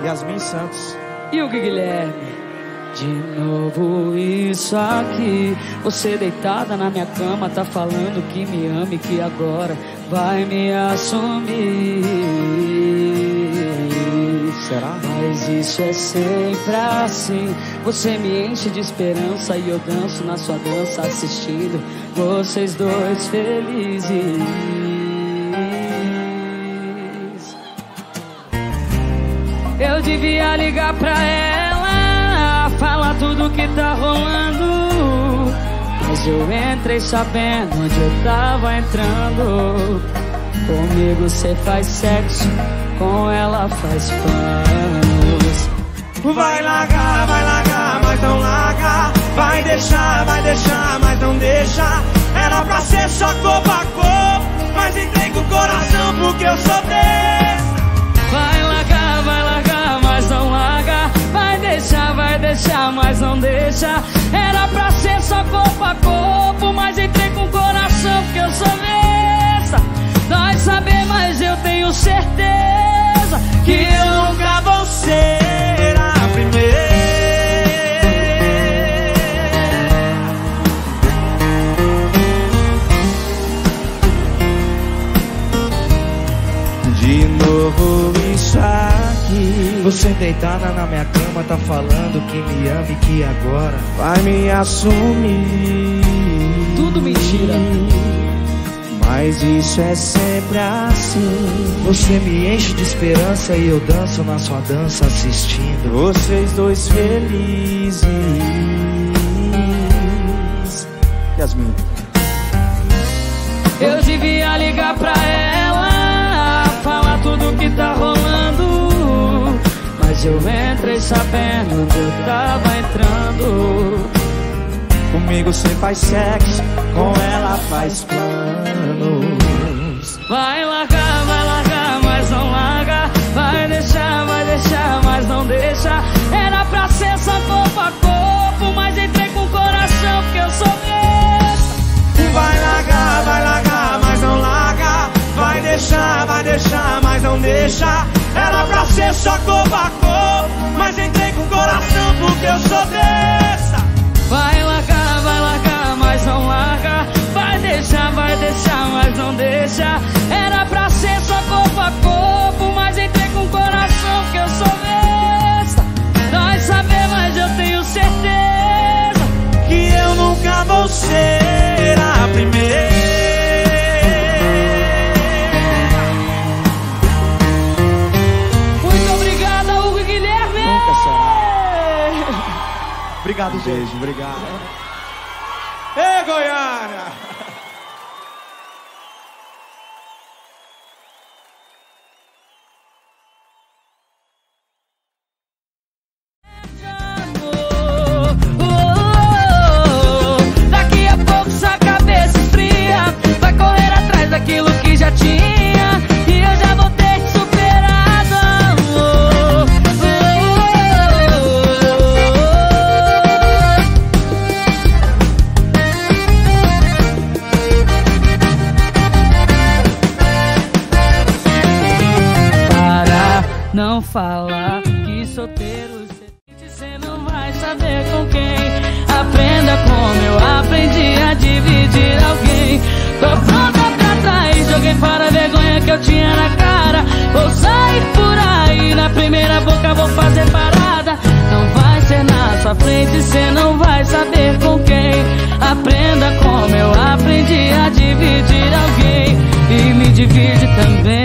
Yasmin Santos e o Guilherme. De novo isso aqui, você deitada na minha cama, tá falando que me ama e que agora vai me assumir. Será? Mas isso é sempre assim, você me enche de esperança e eu danço na sua dança assistindo vocês dois felizes. Eu devia ligar pra ela, falar tudo que tá rolando, mas eu entrei sabendo onde eu tava entrando. Comigo cê faz sexo, com ela faz planos. Vai largar, mas não larga. Vai deixar, mas não deixa. Era pra ser só corpo a corpo, mas entrei com o coração porque eu sou desse. Vai largar, mas não larga. Vai deixar, mas não deixa. Era pra ser só corpo a corpo, mas entrei com o coração porque eu sou besta. Dói saber, mas eu tenho certeza que eu nunca vou ser a primeira. De novo isso aqui, você deitada na minha cama, tá falando que me ama e que agora vai me assumir. Tudo mentira. Mas isso é sempre assim, você me enche de esperança e eu danço na sua dança assistindo vocês dois felizes. Yasmin. Eu devia ligar pra ela, falar tudo que tá rolando, mas eu entrei sabendo onde eu tava entrando. Comigo cê faz sexo, com ela faz planos. Vai largar, mas não larga. Vai deixar, mas não deixa. Era pra ser só corpo a corpo, mas entrei com o coração porque eu sou besta. Vai largar, mas não larga. Vai deixar, mas não deixa. Era pra ser só corpo a corpo, mas entrei com o coração porque eu sou besta. Vai largar, mas não larga. Vai deixar, mas não deixa. Era pra ser só corpo a corpo, mas entrei com o coração porque eu sou besta. Dói saber, mas eu tenho certeza que eu nunca vou ser a primeira. Muito obrigada, Hugo e Guilherme. Nunca será. Obrigado, gente. Beijo, obrigado. Ei, Goiânia! Daqui a pouco sua cabeça esfria, vai correr atrás daquilo que já tinha, e eu já vou ter te superado. Não falar que solteiro você não vai saber com quem. Aprenda como eu aprendi a dividir alguém. Tô pronta pra trás, joguei fora a vergonha que eu tinha na cara. Vou sair por aí, na primeira boca vou fazer parada. Não vai ser na sua frente, cê não vai saber com quem. Aprenda como eu aprendi a dividir alguém, e me divide também.